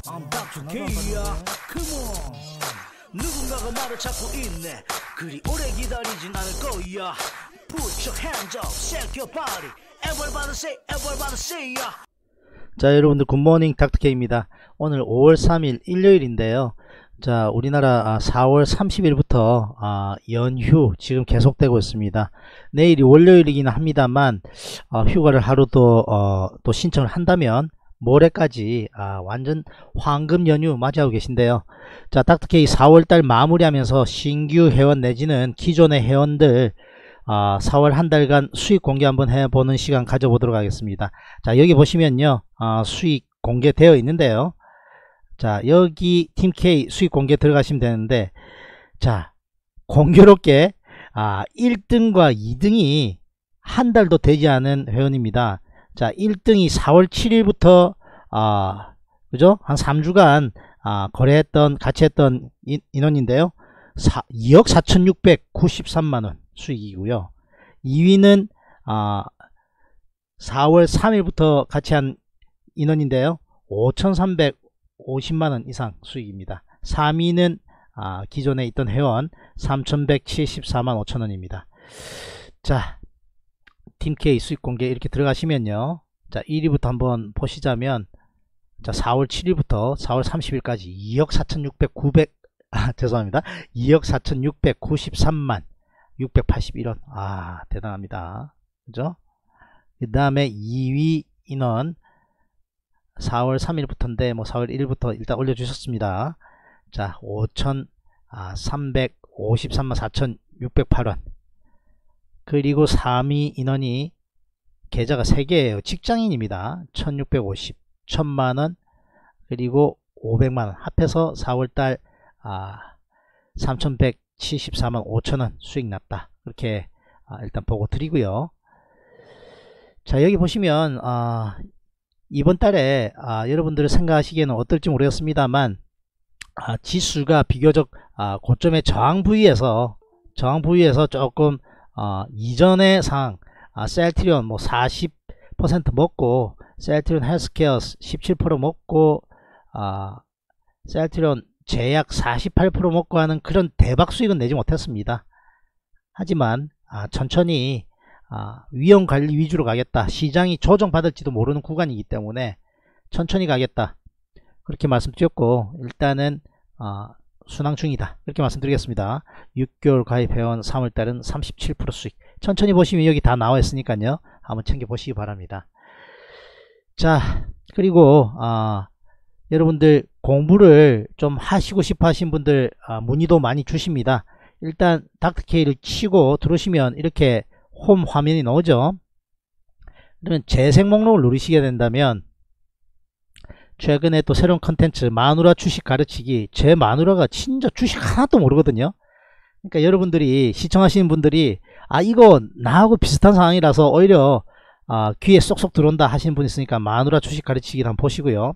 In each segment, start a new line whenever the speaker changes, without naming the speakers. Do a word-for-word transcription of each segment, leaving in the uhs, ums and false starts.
I'm 닥터 K야. Come on. 누군가가 말을 찾고 있네. 그리 오래 기다리진 않을 거야. Put your hands up, shake your body. Everybody say, everybody say ya.
자, 여러분들 굿모닝 닥터 K입니다. 오늘 오월 삼일 일요일인데요. 자, 우리나라 사월 삼십일부터 아, 연휴 지금 계속되고 있습니다. 내일이 월요일이긴 합니다만 어, 휴가를 하루 더, 어, 또 신청을 한다면 모레까지 아, 완전 황금 연휴 맞이하고 계신데요. 자, 닥터 K 사월달 마무리하면서 신규 회원 내지는 기존의 회원들 아, 사월 한 달간 수익 공개 한번 해보는 시간 가져보도록 하겠습니다. 자, 여기 보시면요, 아, 수익 공개되어 있는데요. 자, 여기 팀 K 수익 공개 들어가시면 되는데, 자, 공교롭게 아, 일 등과 이 등이 한 달도 되지 않은 회원입니다. 자, 일 등이 사월 칠일부터 아, 그죠? 한 삼 주간 아, 거래했던 같이 했던 인, 인원인데요. 이억 사천육백구십삼만원 수익이고요. 이 위는 아, 사월 삼일부터 같이 한 인원인데요. 오천삼백오십만원 이상 수익입니다. 삼 위는 아, 기존에 있던 회원 삼천백칠십사만 오천원입니다. 자, 팀 K 수익 공개 이렇게 들어가시면요. 자, 일 위부터 한번 보시자면, 자, 사월 칠일부터 사월 삼십일까지 이억 사천육백구백 아, 죄송합니다. 이억 사천육백구십삼만 육백팔십일원. 아, 대단합니다. 그죠? 그 다음에 이 위 인원 사월 삼일부터인데 뭐 사월 일일부터 일단 올려주셨습니다. 자, 오천삼백오십삼만 사천육백팔원. 그리고 삼 위 인원이 계좌가 세 개예요. 직장인입니다. 천육백오십, 천만원, 그리고 오백만원 합해서 사월달 아, 삼천백칠십사만 오천원 수익 났다. 그렇게 아, 일단 보고 드리고요. 자, 여기 보시면 아, 이번 달에 아, 여러분들이 생각하시기에는 어떨지 모르겠습니다만 아, 지수가 비교적 아, 고점의 저항 부위에서 저항 부위에서 조금 어, 이전의 상 아, 셀트리온 뭐 사십 퍼센트 먹고 셀트리온 헬스케어 십칠 퍼센트 먹고 아, 셀트리온 제약 사십팔 퍼센트 먹고 하는 그런 대박 수익은 내지 못했습니다. 하지만 아, 천천히 아, 위험관리 위주로 가겠다. 시장이 조정받을지도 모르는 구간이기 때문에 천천히 가겠다. 그렇게 말씀드렸고 일단은 아, 순항 중이다. 이렇게 말씀드리겠습니다. 육 개월 가입 회원 삼월달은 삼십칠 퍼센트 수익. 천천히 보시면 여기 다 나와 있으니까요. 한번 챙겨보시기 바랍니다. 자, 그리고 아, 여러분들 공부를 좀 하시고 싶어 하신 분들 아, 문의도 많이 주십니다. 일단 닥터 K를 치고 들어오시면 이렇게 홈 화면이 나오죠. 그러면 재생 목록을 누르시게 된다면 최근에 또 새로운 컨텐츠 마누라 주식 가르치기, 제 마누라가 진짜 주식 하나도 모르거든요. 그러니까 여러분들이 시청하시는 분들이 아, 이거 나하고 비슷한 상황이라서 오히려 아, 귀에 쏙쏙 들어온다 하시는 분 있으니까 마누라 주식 가르치기를 한번 보시고요.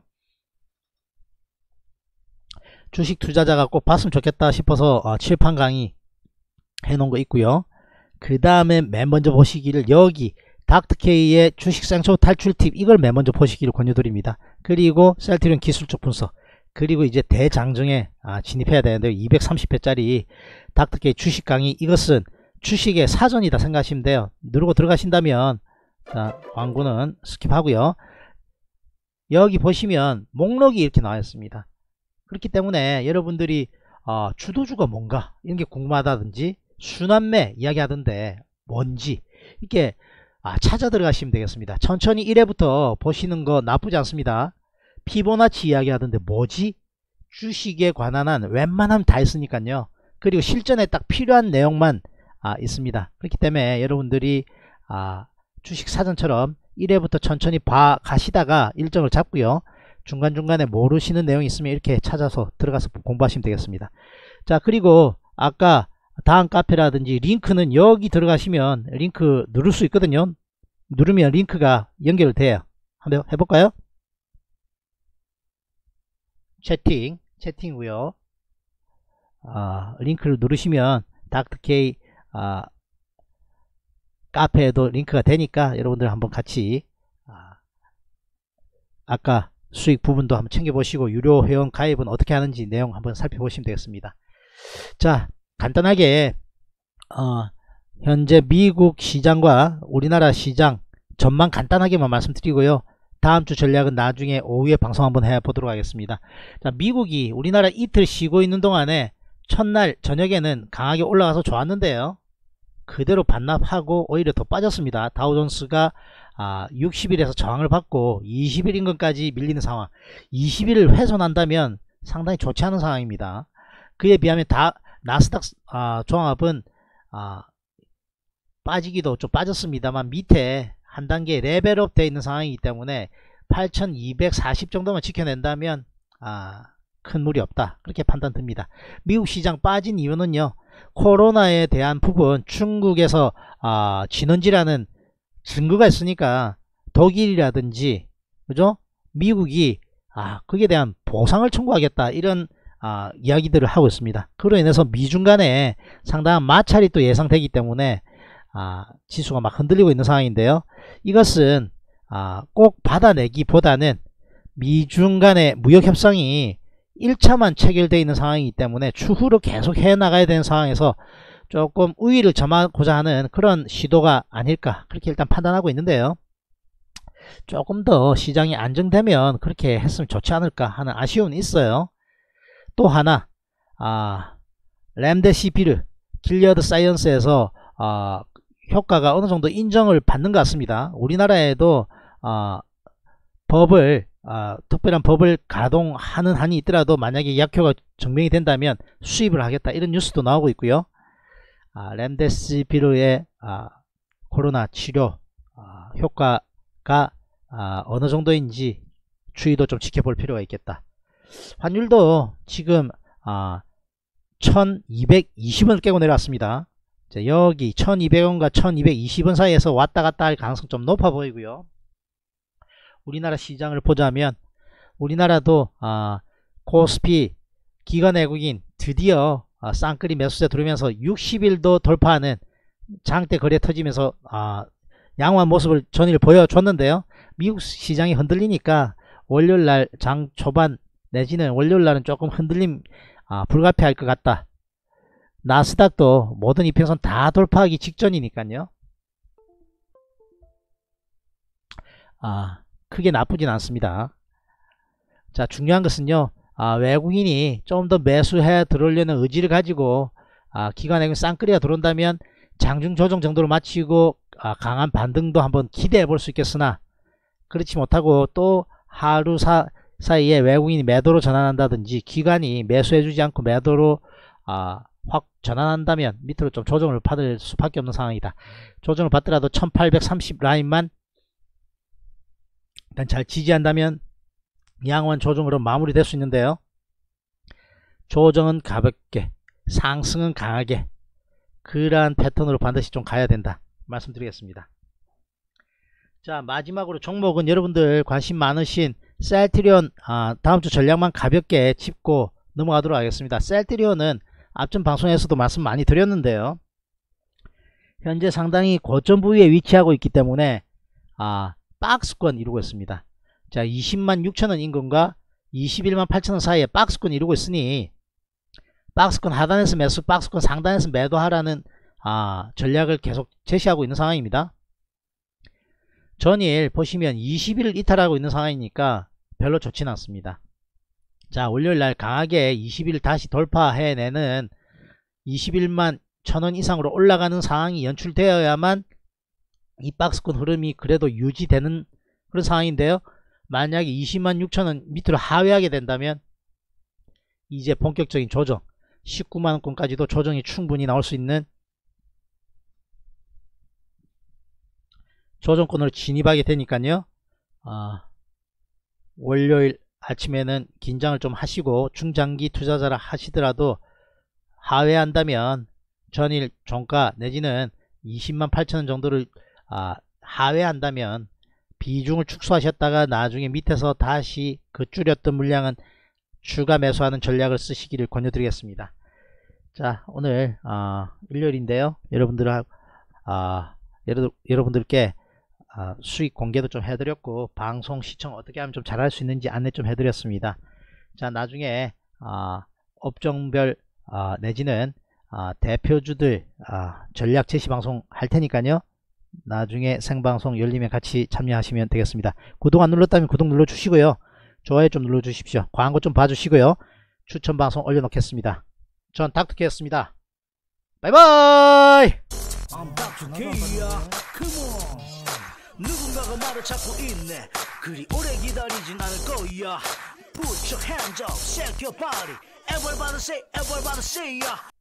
주식 투자자가 꼭 봤으면 좋겠다 싶어서 어, 칠판 강의 해놓은 거 있고요. 그 다음에 맨 먼저 보시기를 여기 닥터 K의 주식 쌍초 탈출 팁, 이걸 맨 먼저 보시기를 권유드립니다. 그리고 셀트리온 기술적 분석, 그리고 이제 대장정에 아, 진입해야 되는데 이백삼십 회짜리 닥터 K 주식 강의, 이것은 주식의 사전이다 생각하시면 돼요. 누르고 들어가신다면 자, 광고는 스킵하고요. 여기 보시면 목록이 이렇게 나와 있습니다. 그렇기 때문에 여러분들이 어, 주도주가 뭔가 이런 게 궁금하다든지 순환매 이야기 하던데 뭔지 이렇게 아, 찾아 들어가시면 되겠습니다. 천천히 일 회부터 보시는 거 나쁘지 않습니다. 피보나치 이야기 하던데 뭐지? 주식에 관한 한 웬만하면 다 있으니까요. 그리고 실전에 딱 필요한 내용만 아, 있습니다. 그렇기 때문에 여러분들이 아, 주식 사전처럼 일 회부터 천천히 봐 가시다가 일정을 잡고요. 중간중간에 모르시는 내용이 있으면 이렇게 찾아서 들어가서 공부하시면 되겠습니다. 자, 그리고 아까 다음 카페라든지 링크는 여기 들어가시면 링크 누를 수 있거든요. 누르면 링크가 연결돼요. 한번 해볼까요? 채팅, 채팅이고요. 아, 링크를 누르시면 닥터 K 아, 카페에도 링크가 되니까 여러분들 한번 같이 아, 아까 수익 부분도 한번 챙겨보시고 유료 회원 가입은 어떻게 하는지 내용 한번 살펴보시면 되겠습니다. 자, 간단하게 어, 현재 미국 시장과 우리나라 시장 전망 간단하게만 말씀드리고요. 다음주 전략은 나중에 오후에 방송 한번 해보도록 하겠습니다. 자, 미국이 우리나라 이틀 쉬고 있는 동안에 첫날 저녁에는 강하게 올라가서 좋았는데요. 그대로 반납하고 오히려 더 빠졌습니다. 다우존스가 아, 육십 일에서 저항을 받고 이십 일 인근까지 밀리는 상황. 이십 일을 훼손한다면 상당히 좋지 않은 상황입니다. 그에 비하면 다 나스닥 아, 종합은 아, 빠지기도 좀 빠졌습니다만 밑에 한 단계 레벨업 되어 있는 상황이기 때문에 팔천이백사십 정도만 지켜낸다면 아, 큰 무리 없다, 그렇게 판단됩니다. 미국 시장 빠진 이유는요, 코로나에 대한 부분 중국에서 아, 진원지라는 증거가 있으니까 독일이라든지 그죠, 미국이 아, 그에 대한 보상을 청구하겠다, 이런 아, 이야기들을 하고 있습니다. 그로 인해서 미중 간에 상당한 마찰이 또 예상되기 때문에 아, 지수가 막 흔들리고 있는 상황인데요. 이것은 아, 꼭 받아내기보다는 미중 간의 무역 협상이 일 차만 체결되어 있는 상황이기 때문에 추후로 계속 해나가야 되는 상황에서 조금 우위를 점하고자 하는 그런 시도가 아닐까, 그렇게 일단 판단하고 있는데요. 조금 더 시장이 안정되면 그렇게 했으면 좋지 않을까 하는 아쉬움은 있어요. 또 하나 아, 렘데시비르 길리어드 사이언스에서 아, 효과가 어느 정도 인정을 받는 것 같습니다. 우리나라에도 아, 법을 아, 특별한 법을 가동하는 한이 있더라도 만약에 약효가 증명이 된다면 수입을 하겠다, 이런 뉴스도 나오고 있고요. 아, 렘데시비르의 아, 코로나 치료 아, 효과가 아, 어느 정도인지 추이도 좀 지켜볼 필요가 있겠다. 환율도 지금 아, 천이백이십 원을 깨고 내려왔습니다. 자, 여기 천이백 원과 천이백이십 원 사이에서 왔다 갔다 할 가능성 좀 높아 보이고요. 우리나라 시장을 보자면 우리나라도 아, 코스피 기관 외국인 드디어 아, 쌍끌이 매수세 들어오면서 육십 일도 돌파하는 장대 거래 터지면서 아, 양호한 모습을 전일 보여줬는데요. 미국 시장이 흔들리니까 월요일날 장 초반 내지는 월요일날은 조금 흔들림 아, 불가피할 것 같다. 나스닥도 모든 이평선 다 돌파하기 직전이니까요. 아, 크게 나쁘진 않습니다. 자, 중요한 것은요, 아, 외국인이 좀 더 매수해 들어오려는 의지를 가지고 아, 기관에 쌍끌이가 들어온다면 장중 조정 정도로 마치고 아, 강한 반등도 한번 기대해 볼 수 있겠으나, 그렇지 못하고 또 하루 사, 사이에 외국인이 매도로 전환한다든지 기관이 매수해 주지 않고 매도로 아, 확 전환한다면 밑으로 좀 조정을 받을 수밖에 없는 상황이다. 조정을 받더라도 천팔백삼십 라인만 일단 잘 지지한다면 양호한 조정으로 마무리될 수 있는데요. 조정은 가볍게, 상승은 강하게, 그러한 패턴으로 반드시 좀 가야 된다 말씀드리겠습니다. 자, 마지막으로 종목은 여러분들 관심 많으신 셀트리온 아, 다음주 전략만 가볍게 짚고 넘어가도록 하겠습니다. 셀트리온은 앞전 방송에서도 말씀 많이 드렸는데요, 현재 상당히 고점 부위에 위치하고 있기 때문에 아, 박스권 이루고 있습니다. 자, 이십만 육천 원 인근과 이십일만 팔천 원 사이에 박스권 이루고 있으니 박스권 하단에서 매수, 박스권 상단에서 매도하라는 아, 전략을 계속 제시하고 있는 상황입니다. 전일 보시면 이십 일을 이탈하고 있는 상황이니까 별로 좋지는 않습니다. 자, 월요일날 강하게 이십 일 다시 돌파해내는 이십일만 천 원 이상으로 올라가는 상황이 연출되어야만 이 박스권 흐름이 그래도 유지되는 그런 상황인데요, 만약에 이십만 육천 원 밑으로 하회하게 된다면 이제 본격적인 조정, 십구만 원권까지도 조정이 충분히 나올 수 있는 조정권으로 진입하게 되니까요, 아, 월요일 아침에는 긴장을 좀 하시고 중장기 투자자라 하시더라도 하회한다면 전일 종가 내지는 이십만 팔천 원 정도를 아, 하회한다면 비중을 축소하셨다가 나중에 밑에서 다시 그 줄였던 물량은 추가 매수하는 전략을 쓰시기를 권유드리겠습니다. 자, 오늘 아, 일요일인데요, 여러분들 아, 여러, 여러분들께 아, 수익 공개도 좀 해드렸고 방송 시청 어떻게 하면 좀 잘할 수 있는지 안내 좀 해드렸습니다. 자, 나중에 아, 업종별 아, 내지는 아, 대표주들 아, 전략 제시 방송 할 테니까요. 나중에 생방송 열리면 같이 참여하시면 되겠습니다. 구독 안 눌렀다면 구독 눌러주시고요. 좋아요 좀 눌러주십시오. 광고 좀 봐주시고요. 추천 방송 올려놓겠습니다. 전 닥터케였습니다. 바이바이.
I'm 닥터 K야. Come on. 누군가가 나를 찾고 있네. 그리 오래 기다리진 않을 거야. Put your hands up, shake your body. Everybody say, everybody say, yeah.